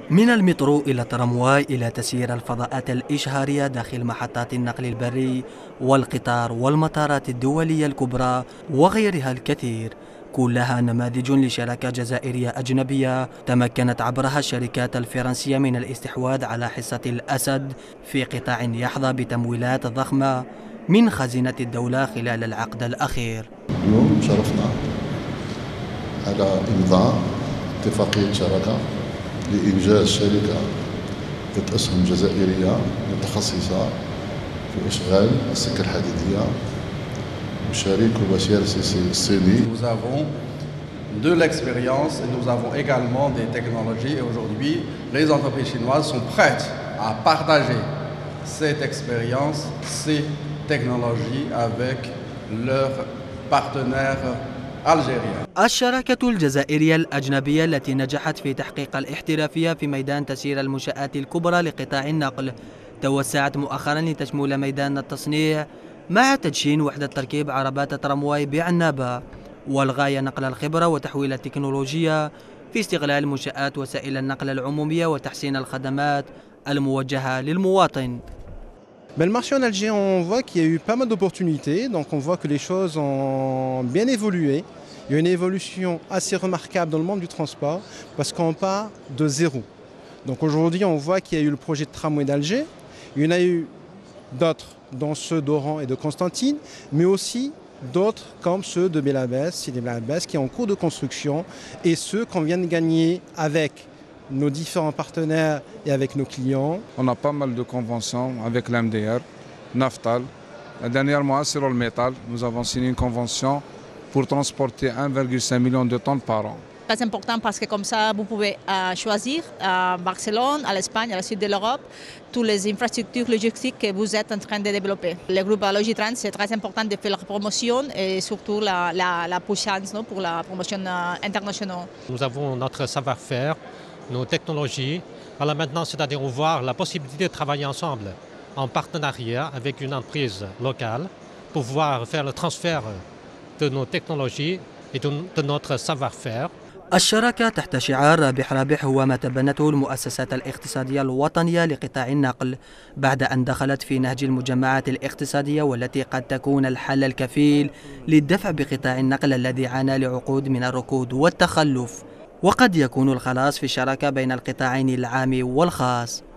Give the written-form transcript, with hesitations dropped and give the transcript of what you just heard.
من المترو إلى الترامواي إلى تسيير الفضاءات الإشهارية داخل محطات النقل البري والقطار والمطارات الدولية الكبرى وغيرها الكثير، كلها نماذج لشراكة جزائرية أجنبية تمكنت عبرها الشركات الفرنسية من الاستحواذ على حصة الأسد في قطاع يحظى بتمويلات ضخمة من خزينة الدولة خلال العقد الأخير. اليوم شرفنا على إمضاء اتفاقية شراكة لإنجاز شركة ذات أسهم جزائرية متخصصة في إشغال السكة الحديدية وشريك بشير الصيني. Nous avons de l'expérience et nous avons également des technologies et aujourd'hui les entreprises chinoises sont prêtes à partager cette expérience, ces technologies avec leurs partenaires algériens. الشراكة الجزائرية الأجنبية التي نجحت في تحقيق الاحترافية في ميدان تسيير المنشآت الكبرى لقطاع النقل توسعت مؤخرا لتشمل ميدان التصنيع مع تدشين وحدة تركيب عربات ترامواي بعنابة، والغاية نقل الخبرة وتحويل التكنولوجيا في استغلال منشآت وسائل النقل العمومية وتحسين الخدمات الموجهة للمواطن. Le marché en Algérie, on voit qu'il y a eu pas mal d'opportunités, donc on voit que les choses ont bien évolué. Il y a une évolution assez remarquable dans le monde du transport parce qu'on part de zéro. Donc aujourd'hui, on voit qu'il y a eu le projet de tramway d'Alger, il y en a eu d'autres, dont ceux d'Oran et de Constantine, mais aussi d'autres comme ceux de Belabès, Sidi Belabès, qui est en cours de construction, et ceux qu'on vient de gagner avec nos différents partenaires et avec nos clients. On a pas mal de conventions avec l'MDR, Naftal. Dernièrement, à Sirol-Métal, nous avons signé une convention pour transporter 1,5 million de tonnes par an. Très important parce que comme ça, vous pouvez choisir à Barcelone, à l'Espagne, à la sud de l'Europe, toutes les infrastructures logistiques que vous êtes en train de développer. Le groupe Logitrans, c'est très important de faire la promotion et surtout la puissance pour la promotion internationale. Nous avons notre savoir-faire, nos technologies. Alors maintenant, c'est-à-dire on voit la possibilité de travailler ensemble en partenariat avec une entreprise locale pour pouvoir faire le transfert de nos technologies et de notre savoir-faire. الشراكة تحت شعار رابح رابح هو ما تبنته المؤسسات الاقتصادية الوطنية لقطاع النقل بعد أن دخلت في نهج المجمعات الاقتصادية والتي قد تكون الحل الكفيل للدفع بقطاع النقل الذي عانى لعقود من الركود والتخلف، وقد يكون الخلاص في الشراكة بين القطاعين العام والخاص.